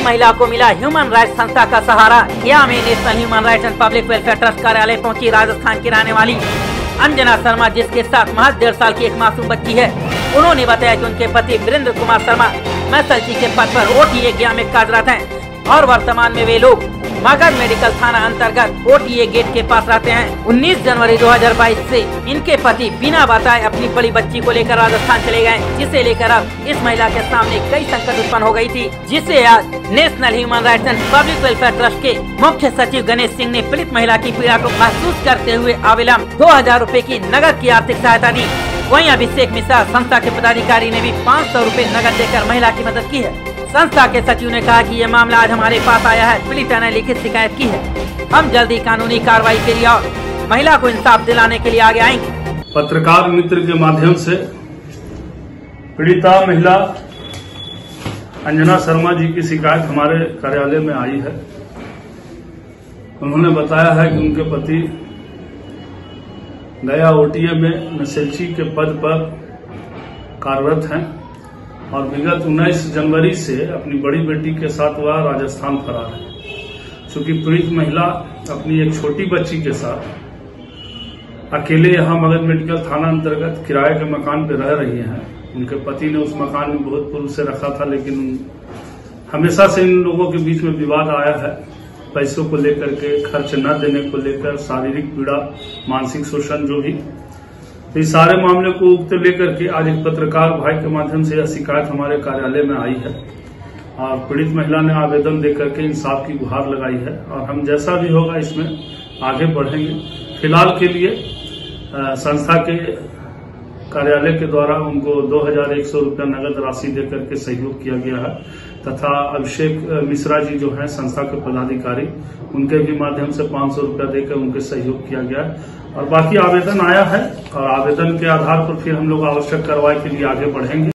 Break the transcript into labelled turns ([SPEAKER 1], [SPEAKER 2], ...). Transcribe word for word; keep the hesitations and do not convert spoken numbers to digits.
[SPEAKER 1] महिला को मिला ह्यूमन राइट्स संस्था का सहारा। या में National Human Rights and Public Welfare Trust कार्यालय पहुंची राजस्थान की रहने वाली अंजना शर्मा, जिसके साथ महज डेढ़ साल की एक मासूम बच्ची है। उन्होंने बताया कि उनके पति वीरेंद्र कुमार शर्मा मैसलची के पद पर ओटीए गया में कार्यरत हैं और वर्तमान में वे लोग मगध मेडिकल थाना अंतर्गत ओटीए गेट के पास रहते हैं। उन्नीस जनवरी दो हज़ार बाईस से इनके पति बिना बताए अपनी बड़ी बच्ची को लेकर राजस्थान चले गए, जिसे लेकर अब इस महिला के सामने कई संकट उत्पन्न हो गई थी, जिसे आज National Human Rights and Public Welfare Trust के मुख्य सचिव गणेश सिंह ने पीड़ित महिला की पीड़ा को महसूस करते हुए अविलंब दो हजार रूपए की नगद की आर्थिक सहायता दी। वहीं अभिषेक मिश्रा संस्था के पदाधिकारी ने भी पाँच सौ रूपए नगद देकर महिला की मदद की है। संस्था के सचिव ने कहा कि ये मामला आज हमारे पास आया है। पीड़िता ने लिखित शिकायत की है। हम जल्दी कानूनी कार्रवाई के लिए और महिला को इंसाफ दिलाने के लिए आगे आएंगे।
[SPEAKER 2] पत्रकार मित्र के माध्यम से पीड़िता महिला अंजना शर्मा जी की शिकायत हमारे कार्यालय में आई है। उन्होंने बताया है कि उनके पति गया ओटीए में मैसलची के पद पर कार्यरत हैं और विगत उन्नीस जनवरी से अपनी बड़ी बेटी के साथ वह राजस्थान फरार है। चूंकि पीड़ित महिला अपनी एक छोटी बच्ची के साथ अकेले यहां मगध मेडिकल थाना अंतर्गत किराए के मकान पर रह रही हैं। उनके पति ने उस मकान में बहुत पूर्व से रखा था, लेकिन हमेशा से इन लोगों के बीच में विवाद आया है। पैसों को लेकर के, खर्च न देने को लेकर, शारीरिक पीड़ा, मानसिक शोषण, जो भी, तो इस सारे मामले को उगते लेकर के आज एक पत्रकार भाई के माध्यम से यह शिकायत हमारे कार्यालय में आई है और पीड़ित महिला ने आवेदन देकर के इंसाफ की गुहार लगाई है और हम जैसा भी होगा इसमें आगे बढ़ेंगे। फिलहाल के लिए संस्था के कार्यालय के द्वारा उनको दो हजार एक सौ रूपया नगद राशि देकर के सहयोग किया गया है तथा अभिषेक मिश्रा जी जो हैं संस्था के पदाधिकारी, उनके भी माध्यम से पाँच सौ रूपया देकर उनके सहयोग किया गया है और बाकी आवेदन आया है और आवेदन के आधार पर फिर हम लोग आवश्यक कार्रवाई के लिए आगे बढ़ेंगे।